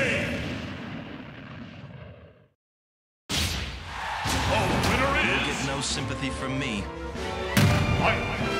game! Oh, winner is... You'll get no sympathy from me. Fight!